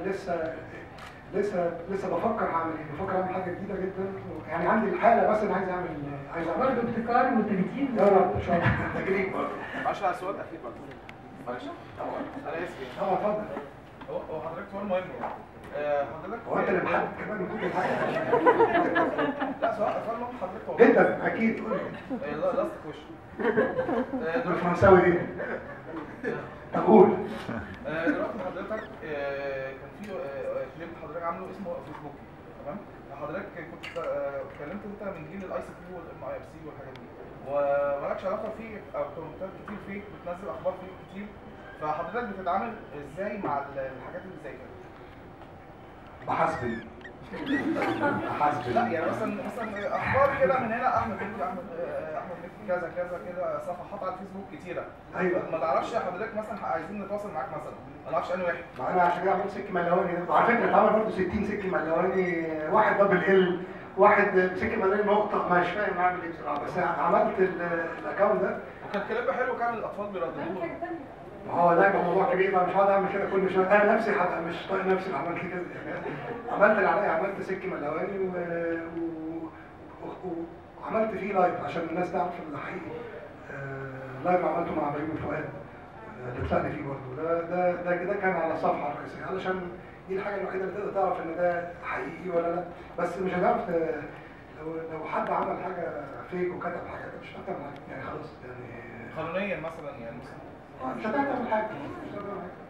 لسه بفكر اعمل ايه، بفكر اعمل حاجه جديده جدا. يعني عندي الحاله بس انا عايز اعمل برضه ابتكار وتجديد. يا رب ان شاء الله تجريب برضه. معلش على السؤال الاخير برضه. معلش انا اسف. اتفضل. هو حضرتك سؤال مهم حضرتك هو انت اللي محدد كمان كل حاجه. لا سؤال مهم حضرتك هو جدا اكيد قول لي. لا لا تخش الفرنساوي دي طب قول. دلوقتي حضرتك كان في كليب حضرتك عامله اسمه فيسبوك تمام. حضرتك كنت اتكلمت انت من جيل الاي سي تي والام اي اف سي والحاجات دي ومالكش علاقه فيه او كومنتات كتير فيك بتنزل اخبار فيك كتير. فحضرتك بتتعامل ازاي مع الحاجات اللي زي كده؟ بحسب لا يعني مثلا اخبار كده من هنا احمد مكي كذا كذا كده صفحات على الفيسبوك كتيره. ايوه ما تعرفش حضرتك مثلا عايزين نتواصل معاك مثلا ما نعرفش انهي واحد. ما انا عشان كده عملت سكي ملواني ده. وعلى فكره اتعمل برضه 60 سكي ملواني، واحد دبل ال، واحد سكي ملواني نقطه، مش فاهم اعمل ايه بصراحه. بس عملت الاكونت ده وكان كليب حلو كان الاطفال بيرددوه. ما هو ده يبقى موضوع كبير بقى، مش هقعد اعمل كده كل شويه. انا نفسي مش طايق نفسي اللي عملت كده يعني. عملت اللي عليا، عملت سكي ملواني وعملت فيه لايف عشان الناس تعرف ان ده حقيقي. لايف عملته مع بيومي فؤاد اللي طلعني فيه برضه. ده كان على الصفحه الرئيسيه علشان دي الحاجه الوحيده اللي تقدر تعرف ان ده حقيقي ولا لا. بس مش هتعرف لو حد عمل حاجه فيك وكتب حاجه مش هتعمل حاجه يعني خلاص يعني قانونيا مثلا يعني مش هتعمل حاجه.